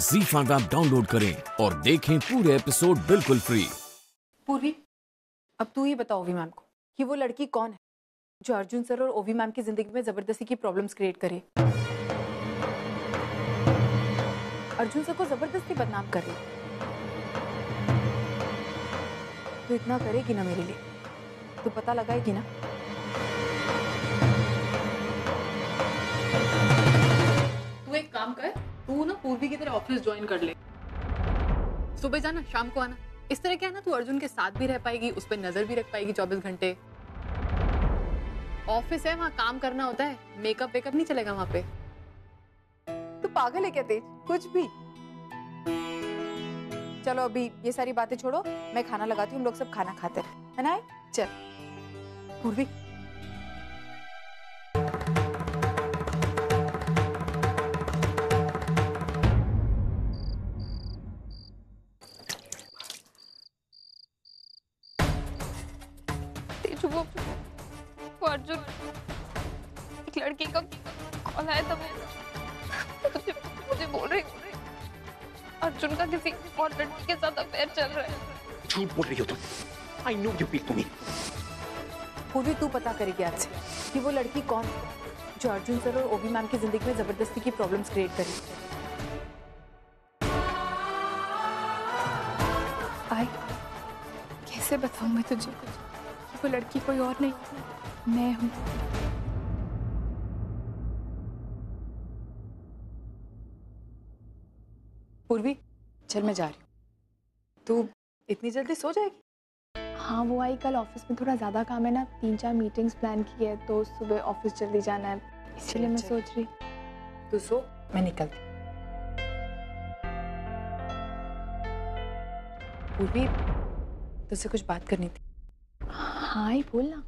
ZEE5 app download करें और देखें पूरे एपिसोड बिल्कुल फ्री। पूर्वी, अब तू ही बता ओवी मैम को कि वो लड़की कौन है जो अर्जुन सर और ओवी मैम की जिंदगी में जबरदस्ती की प्रॉब्लम्स क्रिएट करे, अर्जुन सर को जबरदस्ती बदनाम कर रही। तो इतना करेगी ना मेरे लिए, तो पता लगाएगी ना। तू एक काम कर, तू ना पूर्वी की तरह ऑफिस ज्वाइन कर ले। सुबह जाना, शाम को आना। इस तरह क्या है ना, तू अर्जुन के साथ भी रह पाएगी, उस पर नजर भी रख पाएगी 24 घंटे। ऑफिस है, वहाँ काम करना होता है, मेकअप वेकअप नहीं चलेगा वहाँ पे। तू पागल है क्या तेज? कुछ भी। चलो अभी ये सारी बातें छोड़ो, मैं खाना लगाती हूँ, हम लोग सब खाना खाते हैं, है ना? चल पूर्वी। वो अर्जुन एक लड़की का कॉल आया था, मुझे बोल रही अर्जुन का किसी और लड़की के साथ अफेयर चल रहा है। झूठ बोल रही हो तुम। I know you people me. पूर्वी तू पता करेगी आज से कि वो लड़की कौन है जो अर्जुन सर और ओवी मैम की जिंदगी में जबरदस्ती की प्रॉब्लम्स क्रिएट करी। आई कैसे बताऊं मैं तुझे, वो लड़की कोई और नहीं, मैं हूं। पूर्वी चल मैं जा रही हूँ, तू इतनी जल्दी सो जाएगी? हाँ वो आई, कल ऑफिस में थोड़ा ज़्यादा काम है ना, 3-4 मीटिंग्स प्लान की है, तो सुबह ऑफिस जल्दी जाना है, इसलिए मैं सोच रही। तू सो, मैं निकलती। पूर्वी तुझसे कुछ बात करनी थी। हाँ ही बोलना।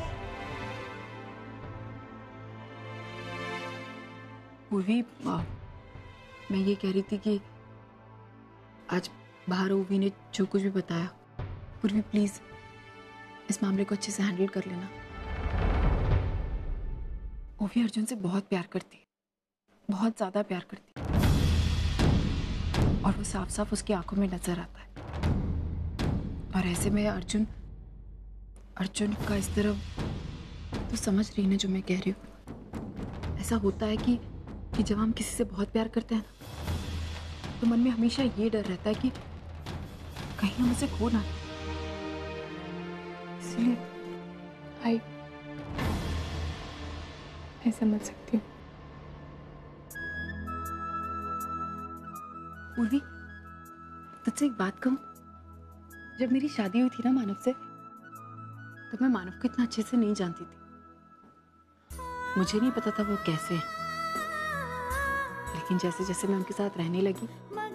पूर्वी मैं ये कह रही थी कि आज बाहर ओवी ने जो कुछ भी बताया, पूर्वी प्लीज इस मामले को अच्छे से हैंडल कर लेना। ओवी अर्जुन से बहुत प्यार करती है, बहुत ज्यादा प्यार करती है, और वो साफ साफ उसकी आंखों में नजर आता है। और ऐसे में अर्जुन का इस तरह, तो समझ रही ना जो मैं कह रही हूँ। ऐसा होता है कि जब हम किसी से बहुत प्यार करते हैं ना, तो मन में हमेशा ये डर रहता है कि कहीं हम उसे खो ना दें। इसलिए आई मैं समझ सकती हूँ। पूर्वी तुझसे एक बात कहूँ, जब मेरी शादी हुई थी ना मानव से, तो मैं मानव को इतना अच्छे से नहीं जानती थी। मुझे नहीं पता था वो कैसे है, लेकिन जैसे जैसे मैं उनके साथ रहने लगी,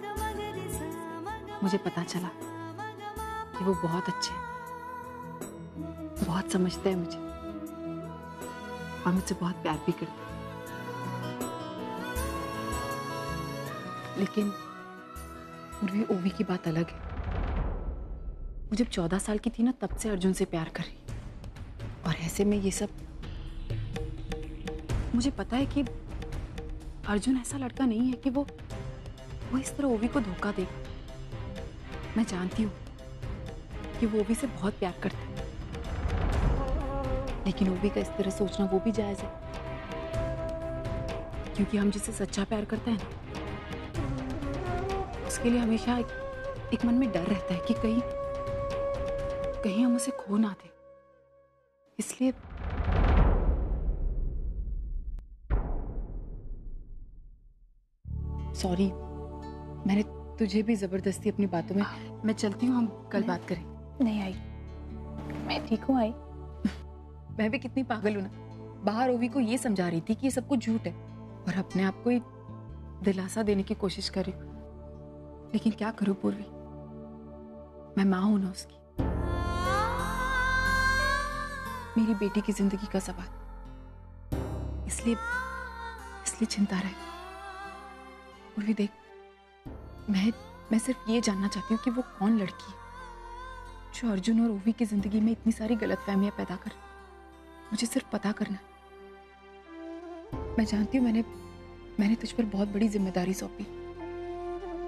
मुझे पता चला कि वो बहुत अच्छे हैं, बहुत समझते हैं मुझे, और मुझसे बहुत प्यार भी करते हैं। लेकिन पूर्वी ओवी की बात अलग है। वो जब 14 साल की थी ना, तब से अर्जुन से प्यार कर रही, और ऐसे में ये सब, मुझे पता है कि अर्जुन ऐसा लड़का नहीं है कि वो इस तरह ओवी को धोखा देगा। मैं जानती हूँ कि वो ओवी से बहुत प्यार करता है, लेकिन ओवी का इस तरह सोचना वो भी जायज है, क्योंकि हम जिसे सच्चा प्यार करते हैं ना, उसके लिए हमेशा एक मन में डर रहता है कि कहीं हम उसे खो ना दें। इसलिए सॉरी, मैंने तुझे भी जबरदस्ती अपनी बातों में। मैं चलती हूँ, हम कल बात करें। नहीं आई, मैं ठीक हूँ आई। मैं भी कितनी पागल हूँ ना, बाहर ओवी को ये समझा रही थी कि ये सब कुछ झूठ है, और अपने आप को ही दिलासा देने की कोशिश कर रही हूँ। लेकिन क्या करूँ पूर्वी, मैं माँ हूं ना उसकी, मेरी बेटी की जिंदगी का सवाल, इसलिए चिंता रहे। पूर्वी देख, मैं सिर्फ ये जानना चाहती हूँ कि वो कौन लड़की है जो अर्जुन और ओवी की जिंदगी में इतनी सारी गलतफहमियां पैदा कर। मुझे सिर्फ पता करना है। मैं जानती हूँ मैंने तुझ पर बहुत बड़ी जिम्मेदारी सौंपी,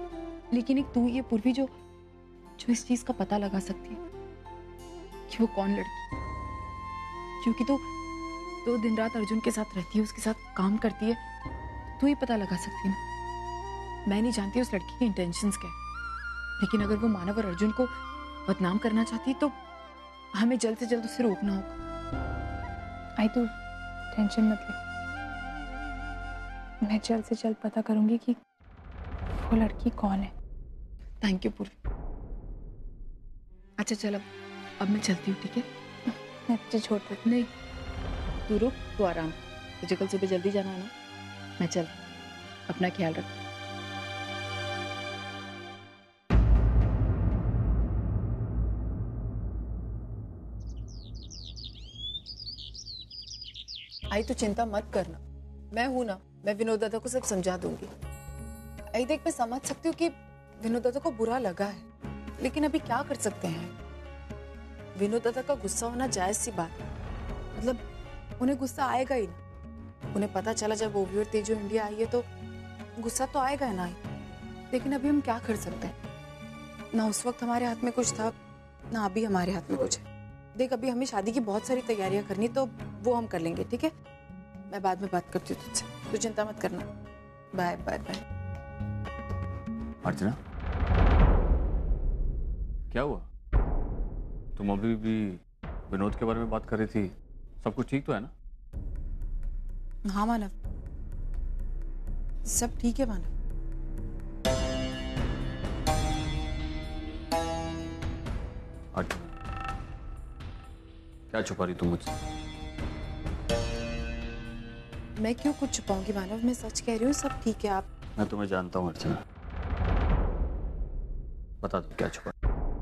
लेकिन एक तू ये पूर्वी जो इस चीज का पता लगा सकती है कि वो कौन लड़की, क्योंकि तो दिन रात अर्जुन के साथ रहती है, उसके साथ काम करती है, तू ही पता लगा सकती है ना। मैं नहीं जानती उस लड़की के इंटेंशंस क्या है, लेकिन अगर वो मानव और अर्जुन को बदनाम करना चाहती तो हमें जल्द से जल्द उसे रोकना होगा। आई तू टेंशन मत ले, मैं जल्द से जल्द पता करूंगी कि वो लड़की कौन है। थैंक यू पूर्वी। अच्छा चल, अब मैं चलती हूँ, ठीक है? मैं तुझे छोड़ देती। नहीं, तू रुक, तू आराम, तुझे कल सुबह जल्दी जाना है ना। मैं चल, अपना ख्याल रख। आई तो चिंता मत करना, मैं हूं ना, मैं विनोद दादा को सब समझा दूंगी। आई देख, मैं समझ सकती हूँ कि विनोद दादा को बुरा लगा है, लेकिन अभी क्या कर सकते हैं। विनोद दादा का गुस्सा होना जायज सी बात है, मतलब उन्हें गुस्सा आएगा ही ना। उन्हें पता चला जब ओवी और तेजू इंडिया आई है तो गुस्सा तो आएगा ही ना। लेकिन अभी हम क्या कर सकते हैं, ना उस वक्त हमारे हाथ में कुछ था, ना अभी हमारे हाथ में कुछ है। देख, अभी हमें शादी की बहुत सारी तैयारियां करनी, तो वो हम कर लेंगे, ठीक है? मैं बाद में बात करती हूँ तुझसे, तू चिंता मत करना। Bye bye bye. अर्चना, क्या हुआ? तुम अभी भी विनोद के बारे में बात कर रही थी, सब कुछ ठीक तो है ना? हाँ मानव, सब ठीक है मानव। अर्चना, क्या छुपा रही तुम मुझसे? मैं क्यों कुछ छुपाऊंगी मानव, मैं सच कह रही हूँ, सब ठीक है। आप, मैं तुम्हें जानता हूँ अर्चना, बता दो क्या छुपा।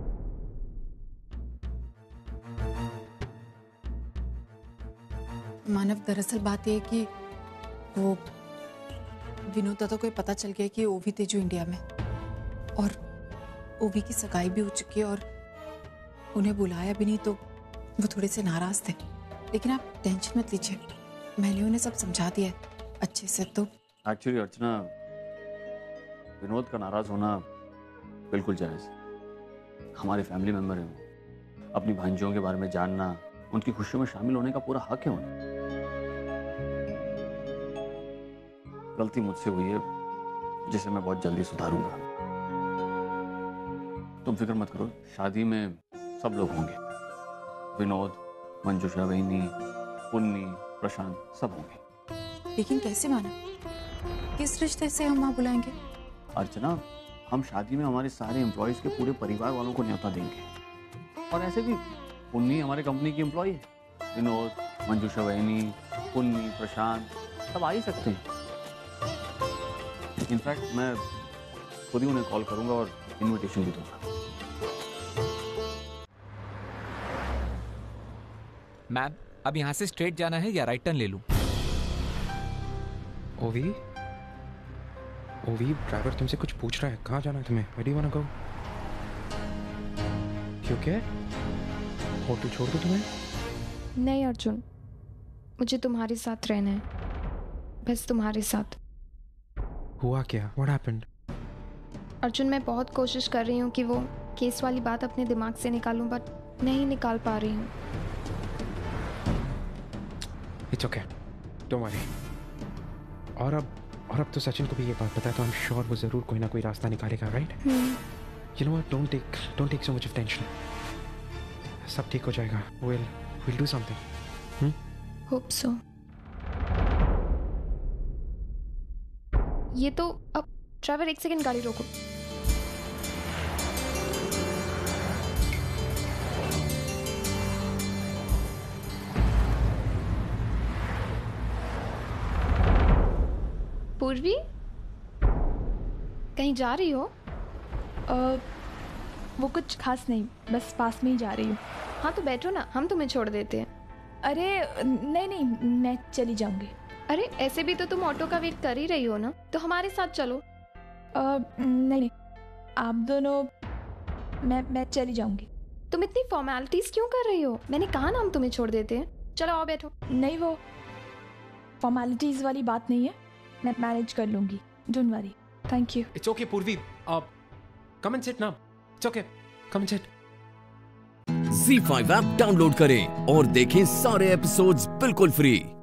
मानव, दरअसल बात यह है कि वो विनोद दादा को पता चल गया कि ओवी तेजू इंडिया में, और ओवी की सगाई भी हो चुकी है, और उन्हें बुलाया भी नहीं, तो वो थोड़े से नाराज थे। लेकिन आप टेंशन मत लीजिए, मैंने उन्हें सब समझा दिया है अच्छे से। तो एक्चुअली अर्चना, विनोद का नाराज होना बिल्कुल जायज है। हमारे फैमिली मेंबर है वो, अपनी भांजियों के बारे में जानना, उनकी खुशियों में शामिल होने का पूरा हक है उन्हें। गलती मुझसे हुई है जिसे मैं बहुत जल्दी सुधारूंगा। तुम फिक्र मत करो, शादी में सब लोग होंगे, विनोद, मंजुषा बहनी, पुन्नी, प्रशांत, सब होंगे। लेकिन कैसे मानव, किस रिश्ते से हम वहां बुलाएंगे? अर्चना, हम शादी में हमारे सारे एम्प्लॉयज के पूरे परिवार वालों को न्योता देंगे, और ऐसे भी पुन्नी हमारे कंपनी की एम्प्लॉय है। विनोद, मंजुषा बहनी, पुन्नी, प्रशांत, सब आ ही सकते हैं। इनफैक्ट मैं खुद ही उन्हें कॉल करूंगा और इनविटेशन भी दूंगा। मैम, अब यहाँ से स्ट्रेट जाना है या राइट टर्न ले लूं? ओवी, ड्राइवर तुमसे कुछ पूछ रहा है, कहाँ जाना है तुम्हें? Where do you wanna go? क्यों, क्या होटल छोड़ दूं तुम्हें? नहीं अर्जुन, मुझे तुम्हारे साथ रहना है, बस तुम्हारे साथ। हुआ क्या? What happened? अर्जुन, मैं बहुत कोशिश कर रही हूँ कि वो केस वाली बात अपने दिमाग से निकालूं, बट नहीं निकाल पा रही हूँ। It's okay, don't worry. और अब तो सचिन को भी ये बात पता है, तो I'm sure वो जरूर कोई ना कोई रास्ता निकालेगा, right? You know what? Don't take so much of tension. सब ठीक हो जाएगा. We'll do something. Hope so. ये तो अब ड्राइवर, एक सेकंड गाड़ी रोको। पूर्वी, कहीं जा रही हो? वो कुछ खास नहीं, बस पास में ही जा रही हूँ। हाँ तो बैठो ना, हम तुम्हें छोड़ देते हैं। अरे नहीं, मैं चली जाऊंगी। अरे ऐसे भी तो तुम ऑटो का वेट कर ही रही हो ना, तो हमारे साथ चलो। नहीं, आप दोनों, मैं चली जाऊंगी। तुम इतनी फॉर्मेलिटीज क्यों कर रही हो? मैंने कहा ना हम तुम्हें छोड़ देते हैं। चलो आओ बैठो। नहीं, वो फॉर्मेलिटीज वाली बात नहीं है, मैं मैनेज कर लूंगी, don't worry. Thank you. It's okay Purvi, Come and sit now. It's okay. Come and sit. ZEE5 app download करें और देखें सारे एपिसोड्स बिल्कुल फ्री।